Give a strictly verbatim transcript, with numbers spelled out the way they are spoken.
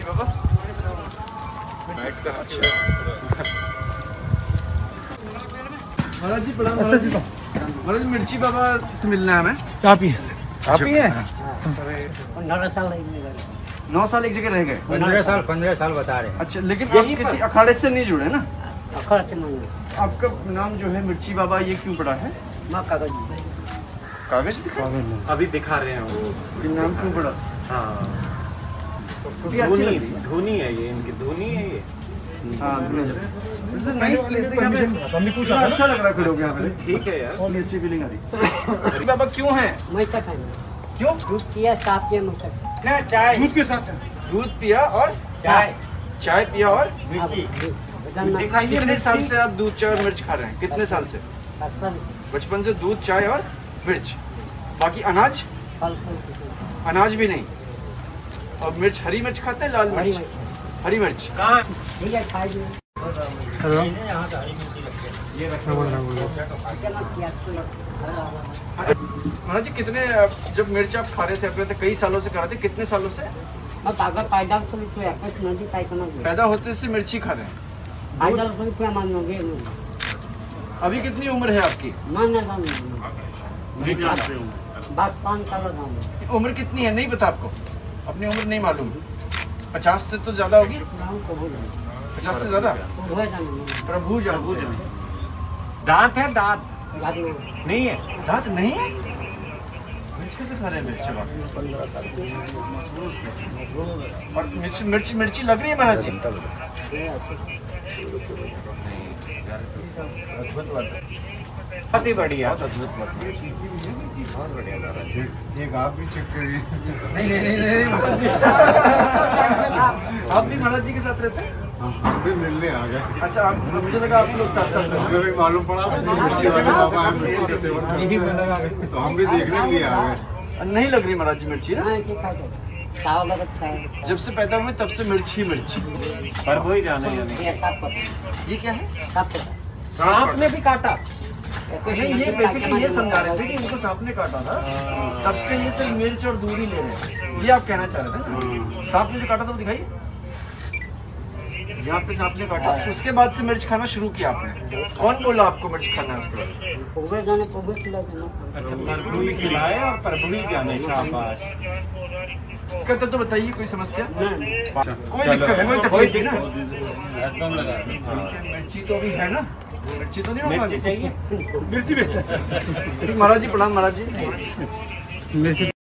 मिर्ची बाबा। महाराज जी प्रणाम। महाराज जी मिर्ची बाबा से मिलना है हमें। आप ही आप ही हैं? नौ साल एक जगह रह गए। पंद्रह साल पंद्रह साल बता रहे हैं। अच्छा, लेकिन आप किसी अखाड़े से नहीं जुड़े ना? अखाड़े से नहीं। आपका नाम जो है मिर्ची बाबा, ये क्यों पड़ा है? माँ कागज कागज दिखा अभी दिखा रहे हैं वो। ये नाम क्यों पड़ा? हाँ धोनी धोनी है ये, इनकी धोनी है ये। हाँ नाइस प्लेस है, हमें कुछ अच्छा लग रहा है लोग यहाँ पे। ठीक है यार, बहुत अच्छी फीलिंग आ रही। बाबा क्यों है? मैसा खाना। क्यों? दूध पिया, साफ पिया, मैसा क्या? चाय दूध के साथ? दूध पिया और चाय, चाय पिया और मिर्ची। दिखाइए। कितने साल से आप दूध चाय और मिर्च खा रहे हैं? कितने साल से? बचपन से दूध चाय और मिर्च, बाकी अनाज? फल फल अनाज भी नहीं। और मिर्च, हरी मिर्च खाते हैं? लाल मिर्च? हरी मिर्च कहाँ? ठीक है, खाइए। महाराज जी कितने, जब मिर्च आप खा रहे थे अपने, तो कई सालों से खा रहे थे, कितने सालों से? अब अगर पैदा तो नदी पाइखाना पैदा होते से मिर्ची खा रहे हैं? पैदा रुपया मानोगे अभी कितनी उम्र है आपकी? मान बात पाँच साल दाम। उम्र कितनी है नहीं पता आपको? अपनी उम्र नहीं मालूम? पचास से तो ज्यादा होगी। पचास से ज्यादा? प्रभु जान। दांत है? दांत नहीं है। दांत नहीं है? मिर्च कैसे खा रहे हैं मिर्च आप? और मिर्च मिर्च मिर्ची लग रही है महाराज जी? बहुत ही बढ़िया। एक आप भी चेक करिए। नहीं नहीं नहीं नहीं महाराज जी। आप भी महाराज जी के साथ रहते हैं? हम भी मिलने आ गए। अच्छा, आप, मुझे लगा आप लोग साथ साथ रहते हैं। हमें भी मालूम पड़ा था मिर्ची वाले बाबा है, मिर्ची का सेवन करते हैं, तो हम भी देखने के लिए आ गए। नहीं लग रही महाराज जी मिर्ची ना? जब जब से पैदा हुए तब से मिर्च ही मिर्च। पर वही जाने यानी ये क्या है? सांप ने भी काटा। नहीं, ये बेसिकली ये समझा रहे थे कि इनको सांप ने काटा था, तब से ये सिर्फ मिर्च और दूध ही ले रहे हैं, ये आप कहना चाह रहे थे ना? सांप ने जो काटा था वो दिखाइए। यहाँ पे सांप ने काटा, उसके बाद से मिर्च खाना शुरू किया आपने? कौन बोला आपको मिर्च खाना है उसके बाद? अच्छा, प्रभु ही खिलाए और प्रभु ही जाने। शाबाश। कहते तो बताइए, कोई समस्या? कोई दिक्कत है? कोई तकलीफ नहीं ना? मिर्ची तो अभी है ना? मिर्ची तो नहीं? मिर्ची चाहिए? मिर्ची भी। महाराज जी प्रणाम। महाराज जी